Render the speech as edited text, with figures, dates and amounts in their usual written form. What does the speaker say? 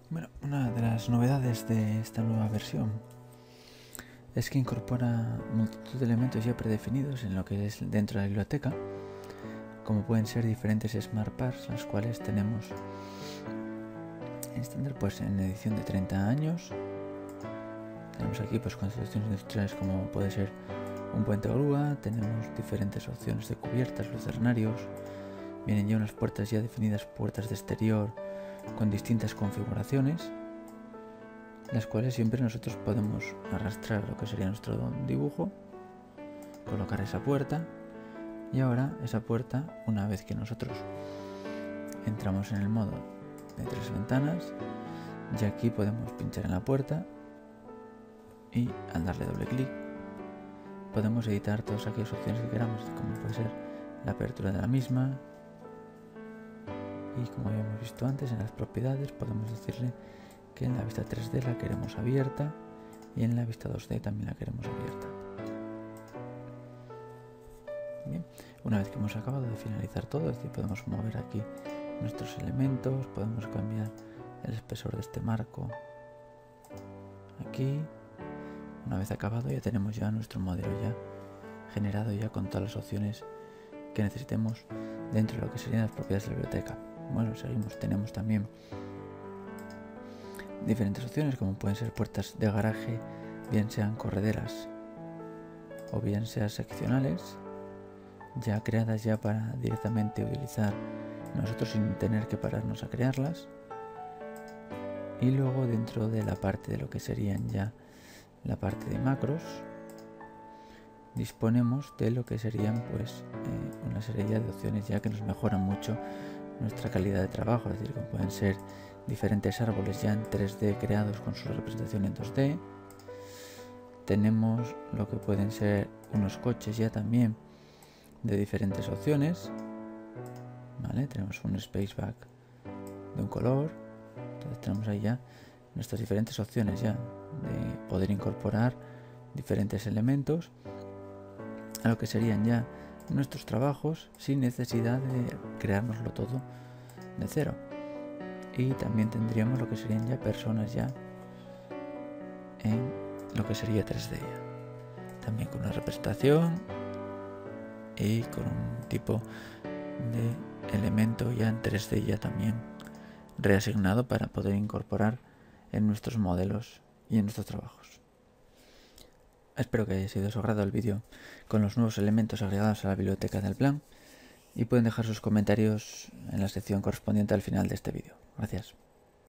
Bueno, una de las novedades de esta nueva versión es que incorpora multitud de elementos ya predefinidos en lo que es dentro de la biblioteca, como pueden ser diferentes Smart Parts, las cuales tenemos en estándar pues en edición de 30 años. Tenemos aquí pues construcciones industriales como puede ser un puente o grúa, tenemos diferentes opciones de cubiertas, lucernarios, vienen ya unas puertas ya definidas, puertas de exterior con distintas configuraciones, las cuales siempre nosotros podemos arrastrar lo que sería nuestro dibujo, colocar esa puerta, y ahora esa puerta, una vez que nosotros entramos en el modo de 3 ventanas, ya aquí podemos pinchar en la puerta y al darle doble clic podemos editar todas aquellas opciones que queramos, como puede ser la apertura de la misma, y como habíamos visto antes en las propiedades podemos decirle que en la vista 3D la queremos abierta y en la vista 2D también la queremos abierta. Bien, una vez que hemos acabado de finalizar todo, es decir, podemos mover aquí nuestros elementos, podemos cambiar el espesor de este marco aquí. Una vez acabado ya tenemos ya nuestro modelo ya generado ya con todas las opciones que necesitemos dentro de lo que serían las propiedades de la biblioteca. Bueno, seguimos, tenemos también diferentes opciones como pueden ser puertas de garaje, bien sean correderas o bien sean seccionales, ya creadas ya para directamente utilizar nosotros sin tener que pararnos a crearlas. Y luego dentro de la parte de lo que serían ya la parte de macros, disponemos de lo que serían pues una serie de opciones ya que nos mejoran mucho nuestra calidad de trabajo, es decir, como pueden ser diferentes árboles ya en 3D creados con su representación en 2D. Tenemos lo que pueden ser unos coches ya también de diferentes opciones, ¿vale? Tenemos un spaceback de un color, entonces tenemos ahí ya nuestras diferentes opciones ya de poder incorporar diferentes elementos a lo que serían ya nuestros trabajos sin necesidad de creárnoslo todo de cero. Y también tendríamos lo que serían ya personas ya en lo que sería 3D ya, también con una representación y con un tipo de elemento ya en 3D ya también reasignado para poder incorporar en nuestros modelos y en nuestros trabajos. Espero que haya sido de su agrado el vídeo con los nuevos elementos agregados a la biblioteca del plan, y pueden dejar sus comentarios en la sección correspondiente al final de este vídeo. Gracias.